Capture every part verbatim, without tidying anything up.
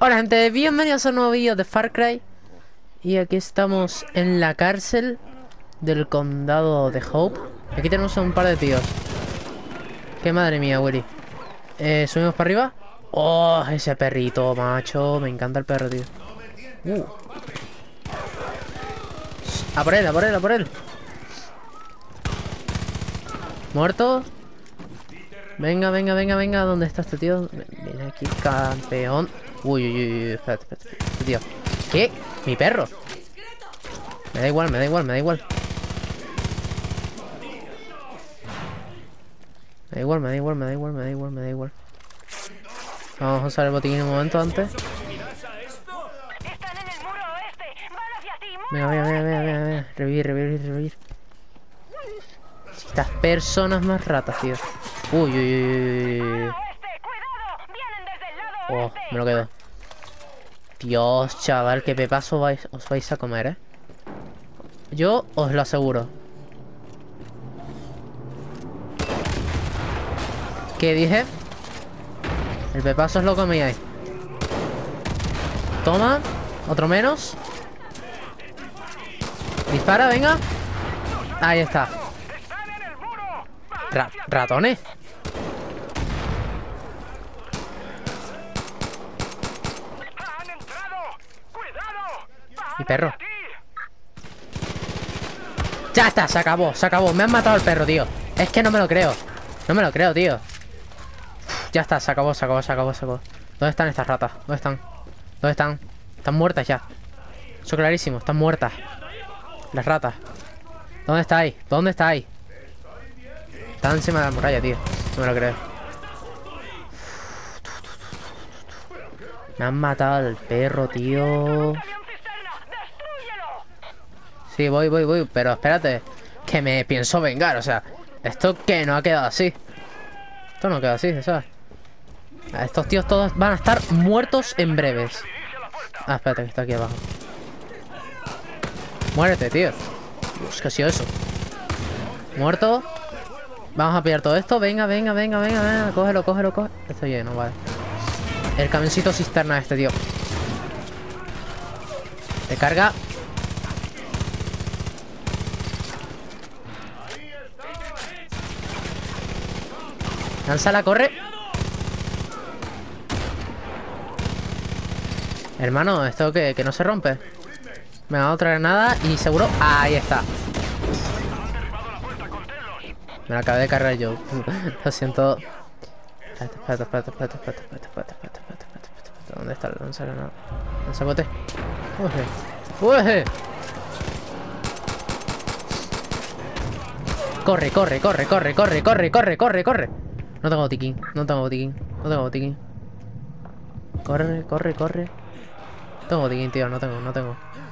Hola gente, bienvenidos a un nuevo vídeo de Far Cry. Y aquí estamos en la cárcel del condado de Hope. Aquí tenemos a un par de tíos. Qué madre mía, Willy. eh, Subimos para arriba. Oh, ese perrito, macho. Me encanta el perro, tío. uh. A por él, a por él, a por él. Muerto. Venga, venga, venga, venga. ¿Dónde está este tío? Viene aquí, campeón. Uy, uy, uy, uy. Espérate, espérate, espérate. Este tío. ¿Qué? Mi perro. Me da igual, me da igual, me da igual. Me da igual, me da igual, me da igual, me da igual, me da igual. Vamos a usar el botiquín un momento antes. Venga, venga, venga, venga, venga, venga. Revivir, revivir, revivir. Estas personas más ratas, tío. Uy, uy, uy, uy, uy. Oh, me lo quedo. Dios, chaval, qué pepazo vais, os vais a comer, eh. Yo os lo aseguro. ¿Qué dije? El pepazo os lo comíais. Toma. Otro menos. Dispara, venga. Ahí está. Ra ratones. Mi perro. Ya está, se acabó, se acabó. Me han matado al perro, tío. Es que no me lo creo. No me lo creo, tío. Uf, ya está, se acabó, se acabó, se acabó, se acabó. ¿Dónde están estas ratas? ¿Dónde están? ¿Dónde están? Están muertas ya. Eso clarísimo, están muertas. Las ratas. ¿Dónde estáis? ¿Dónde estáis? Están encima de la muralla, tío. No me lo creo. Me han matado al perro, tío. Sí, voy, voy, voy. Pero espérate, que me pienso vengar, o sea. Esto que no ha quedado así. Esto no queda así, ¿sabes? Estos tíos todos van a estar muertos en breves. Ah, espérate, que está aquí abajo. Muérete, tío. Dios, ¿qué ha sido eso? Muerto. Vamos a pillar todo esto. Venga, venga, venga, venga, venga. Cógelo, cógelo, cógelo. Está lleno, vale. El camioncito cisterna de este tío. De carga. Lánzala, corre. Hermano, esto que, que no se rompe. Me da otra granada y seguro. Ahí está. Me la acabé de cargar yo. Lo siento. Espérate, espérate, espérate, espérate, espérate, espérate, espérate, espérate, espérate, espérate, espérate. ¿Dónde está el lanzagranada? Lanzabote. Uy, uy. Corre, corre, corre, corre, corre, corre, corre, corre, corre. No tengo botiquín, no tengo botiquín, no tengo botiquín. Corre, corre, corre. No tengo botiquín, tío, no tengo, no tengo.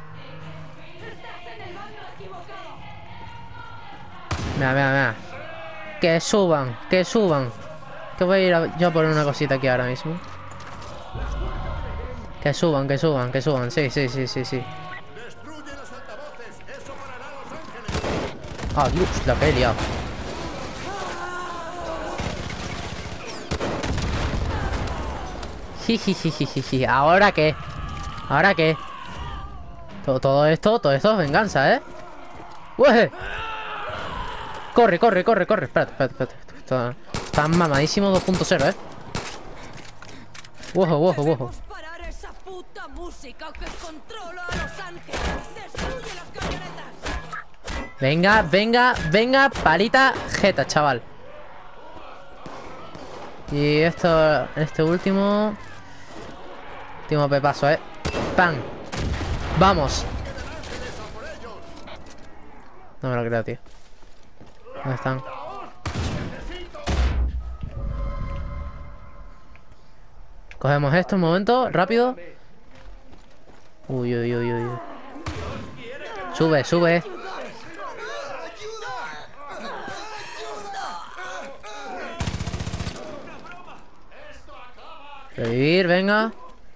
Mira, mira, mira. Que suban, que suban. Que voy a ir a, yo a poner una cosita aquí ahora mismo. Que suban, que suban, que suban. Sí, sí, sí, sí, sí. Ah, Dios, la que he liado. Jijijijiji. ¿Ahora qué? ¿Ahora qué? Todo, todo esto, todo esto es venganza, ¿eh? ¡Ueje! Corre, corre, corre, corre. Espérate, espérate, espérate. Está, está mamadísimo dos punto cero, ¿eh? Ojo, ojo, ojo. Venga, venga, venga, palita jeta, chaval. Y esto, este último Último pepazo, eh. ¡Pam! ¡Vamos! No me lo creo, tío. ¿Dónde están? Cogemos esto un momento, rápido. Uy, uy, uy, uy. Sube, sube. Revivir, venga.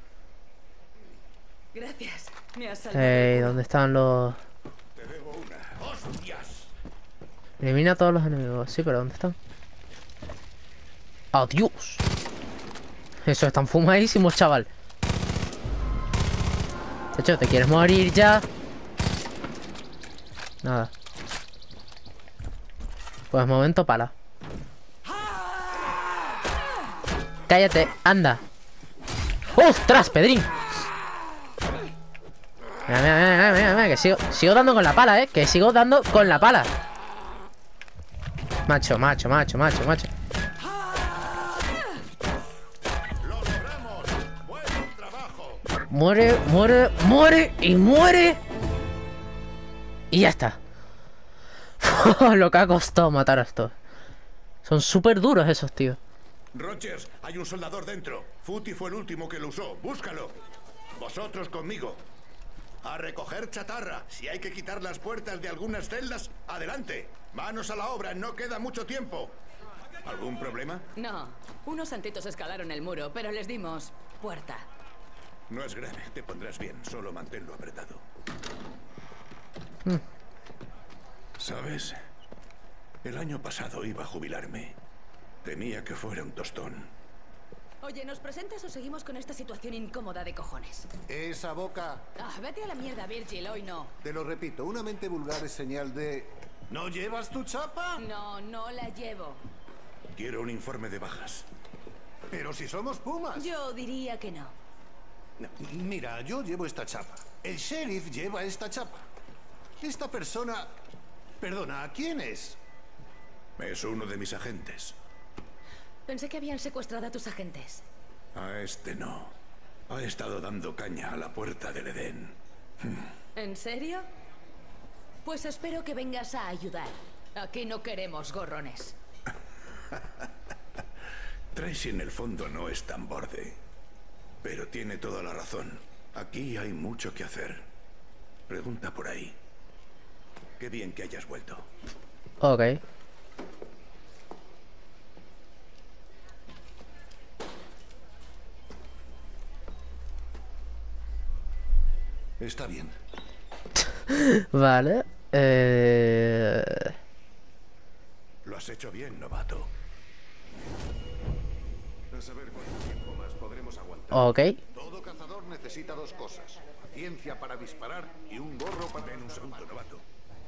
Gracias. Me has salvado. Ey, ¿dónde están los...? Elimina a todos los enemigos. Sí, pero ¿dónde están? ¡Adiós! Eso, están fumadísimos, chaval. Chacho, ¿te quieres morir ya? Nada. Pues momento pala. Cállate, anda. ¡Ostras, Pedrín! Mira, mira, mira, mira, mira, mira, que sigo, sigo dando con la pala, eh. Que sigo dando con la pala. Macho, macho, macho, macho, macho. Muere, muere, muere y muere. Y ya está. Lo que ha costado matar a estos. Son súper duros esos, tíos. Rogers, hay un soldador dentro. Footy fue el último que lo usó. Búscalo. Vosotros conmigo. A recoger chatarra. Si hay que quitar las puertas de algunas celdas, adelante. Manos a la obra, no queda mucho tiempo. ¿Algún problema? No. Unos santitos escalaron el muro, pero les dimos puerta. No es grave, te pondrás bien. Solo manténlo apretado. Mm. ¿Sabes? El año pasado iba a jubilarme. Temía que fuera un tostón. Oye, ¿nos presentas o seguimos con esta situación incómoda de cojones? Esa boca, Ah, vete a la mierda, Virgil, hoy no. te lo repito, una mente vulgar es señal de... ¿No llevas tu chapa? No, no la llevo. Quiero un informe de bajas. Pero si somos pumas. Yo diría que no. No, mira, yo llevo esta chapa. El sheriff lleva esta chapa. Esta persona... Perdona, ¿quién es? Es uno de mis agentes. Pensé que habían secuestrado a tus agentes. A este no. Ha estado dando caña a la puerta del Edén. ¿En serio? Pues espero que vengas a ayudar. Aquí no queremos gorrones. Tracy en el fondo no es tan borde. Pero tiene toda la razón. Aquí hay mucho que hacer. Pregunta por ahí. Qué bien que hayas vuelto. Ok. Está bien. Vale. Eh... Lo has hecho bien, novato. A saber cuánto tiempo más podremos aguantar. Ok. Todo cazador necesita dos cosas. Ciencia para disparar y un gorro para... Ven un segundo, novato.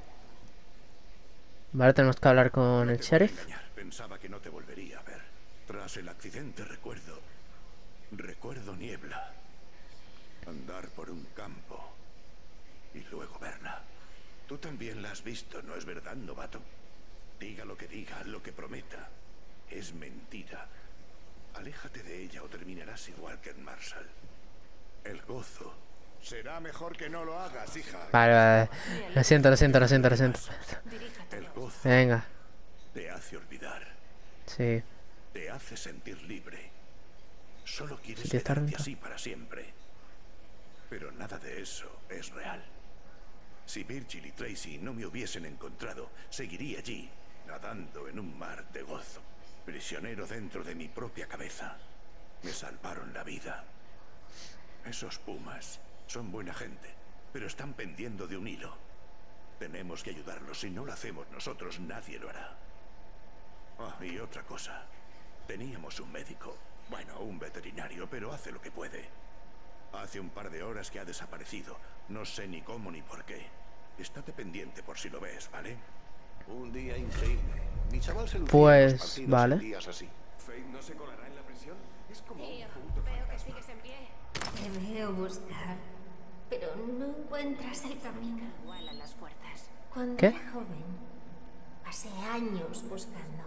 Vale, tenemos que hablar con No el te voy a sheriff. engañar. Pensaba que no te volvería a ver. Tras el accidente recuerdo... Recuerdo niebla. Andar por un campo. Y luego verla. Tú también la has visto, ¿no es verdad, novato? Diga lo que diga, lo que prometa. Es mentira. Aléjate de ella o terminarás igual que en Marshall. El gozo. Será mejor que no lo hagas, hija. Vale, vale. Lo siento, lo siento, lo siento, lo siento. El gozo Venga. te hace olvidar. Sí. Te hace sentir libre. Solo quieres Sí, está quedarte renta. así para siempre. Pero nada de eso es real. Si Virgil y Tracy no me hubiesen encontrado, seguiría allí, nadando en un mar de gozo, prisionero dentro de mi propia cabeza. Me salvaron la vida. Esos pumas son buena gente, pero están pendiendo de un hilo. Tenemos que ayudarlos. Si no lo hacemos nosotros, nadie lo hará. Ah, y otra cosa. Teníamos un médico. Bueno, un veterinario, pero hace lo que puede. Hace un par de horas que ha desaparecido. No sé ni cómo ni por qué. Estate pendiente por si lo ves, ¿vale? Un día increíble. Mi chaval se lucía Pues, en los partidos vale. en días así. ¿Faith no se colará en la prisión? Es como Tío, veo que sigues en pie. Te veo buscar, pero no encuentras el camino. Igual a las fuerzas. Cuando ¿Qué? era joven, pasé años buscando.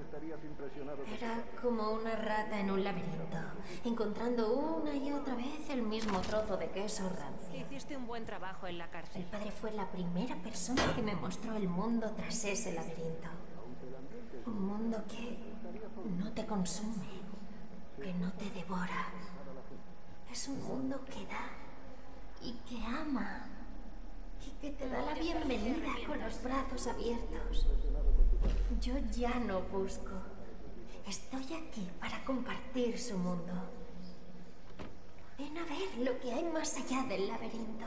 Era como una rata en un laberinto, encontrando una y otra vez el mismo trozo de queso rancio. Hiciste un buen trabajo en la El cárcel. padre fue la primera persona que me mostró el mundo tras ese laberinto. Un mundo que no te consume, que no te devora. Es un mundo que da y que ama y que te da la bienvenida con los brazos abiertos. Yo ya no busco. Estoy aquí para compartir su mundo. Ven a ver lo que hay más allá del laberinto.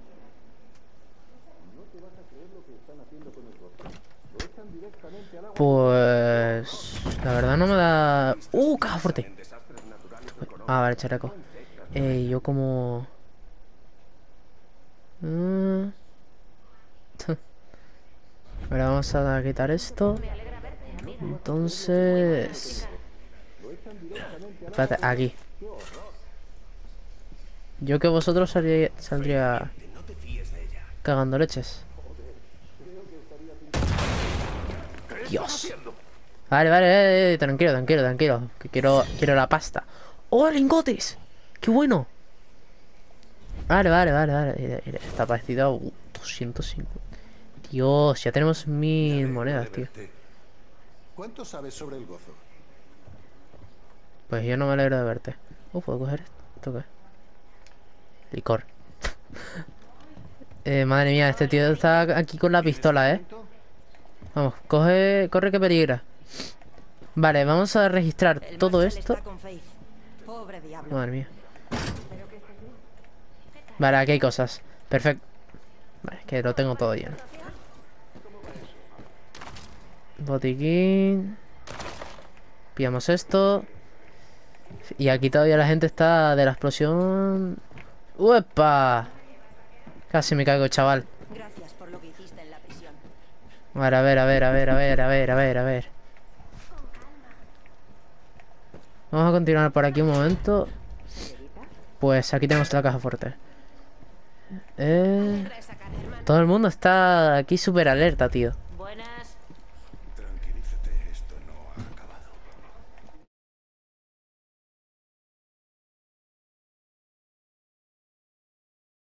Pues... La verdad no me da... ¡Uh, caja fuerte! Ah, vale, chaleco. Eh, yo como... Mm. Ahora vamos a quitar esto. Entonces... Espérate, aquí. Yo que vosotros saldría, saldría cagando leches. Dios. Vale, vale, eh, eh, tranquilo, tranquilo, tranquilo. Que quiero, quiero la pasta. ¡Oh, lingotes! ¡Qué bueno! Vale, vale, vale, vale. Mira, mira, está parecido a uh, doscientos cincuenta. Dios, ya tenemos mil monedas, tío. ¿Cuánto sabes sobre el gozo? Pues yo no me alegro de verte. Uh, ¿puedo coger esto? ¿Esto qué? Licor. eh, madre mía, este tío está aquí con la pistola, ¿eh? Vamos, coge, corre que peligra. Vale, vamos a registrar todo esto. Madre mía. Vale, aquí hay cosas. Perfecto. Vale, que lo tengo todo lleno. Botiquín. Pillamos esto. Y aquí todavía la gente está de la explosión. ¡Uepa! Casi me caigo, chaval. Gracias por lo que hiciste en la prisión. Vale, a ver, a ver, a ver, a ver, a ver, a ver, a ver. Vamos a continuar por aquí un momento. Pues aquí tenemos la caja fuerte. Eh... Todo el mundo está aquí súper alerta, tío.